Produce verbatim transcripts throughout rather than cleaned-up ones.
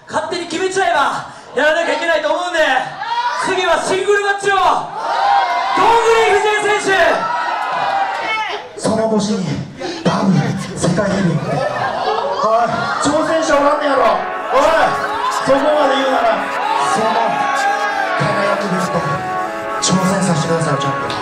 勝手に決めちゃえばやらなきゃいけないと思うんで、次はシングルマッチをどんぐり藤江選手、 その年にダブル世界ヘビー、おい挑戦者おらんねやろ、おいそこまで言うならその輝くベルト挑戦させてください、チャンピオン。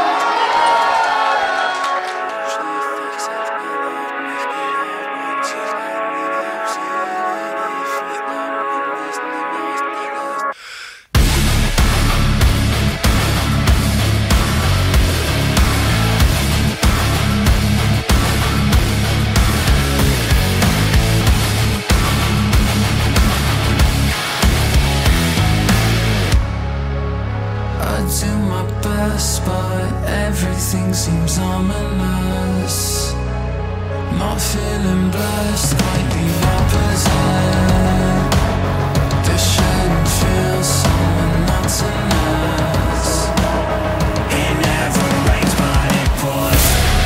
But everything seems ominous. Not feeling blessed, quite the opposite. This shouldn't feel so monotonous. It never rains, but it pours.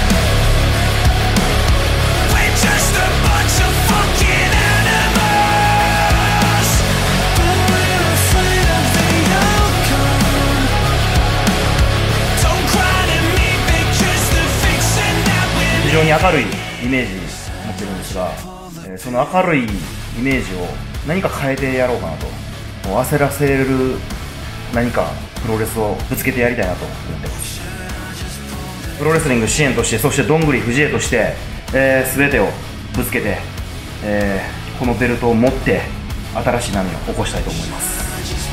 We're just a bunch of fucking animals, but we're afraid of the outcome. Don't cry to me, pictures the fiction that we're 非常に明るいイメージ持ってるんですが、えーその明るいイメージを何か変えてやろうかなと、もう焦らせる何かプロレスをぶつけてやりたいなと思ってます。プロレスリング支援として、そしてどんぐり藤江として、えー、全てをぶつけて、えーこのベルトを持って新しい波を起こしたいと思います。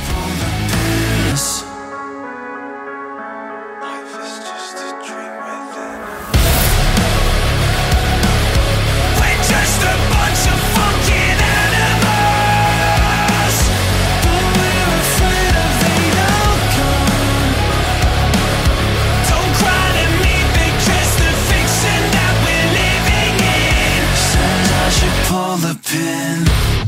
We're just a bunch of fucking animals, but we're afraid of the outcome. Don't cry to me, pictures the fiction that we're living in. Says I should pull the pin.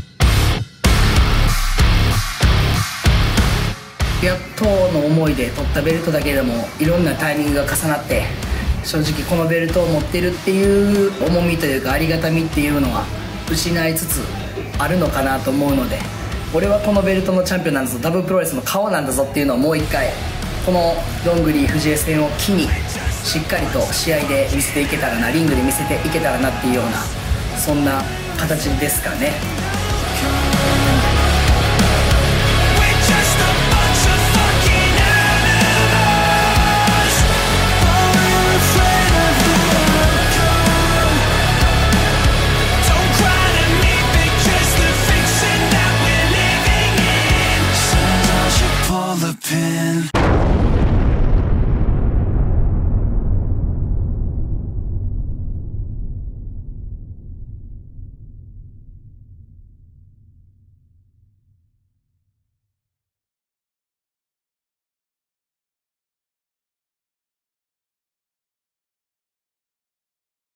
やっとの思いで取ったベルトだけでもいろんなタイミングが重なって、正直このベルトを持ってるっていう重みというかありがたみっていうのは失いつつあるのかなと思うので、俺はこのベルトのチャンピオンなんだぞ、ダブルプロレスの顔なんだぞっていうのをもう一回このどんぐり藤江戦を機にしっかりと試合で見せていけたらな、リングで見せていけたらなっていうような、そんな形ですかね。 We're just a bunch of fucking animals, but we're afraid of the outcome. Don't cry to me, pictures the fiction that we're living in. Says I should pull the pin.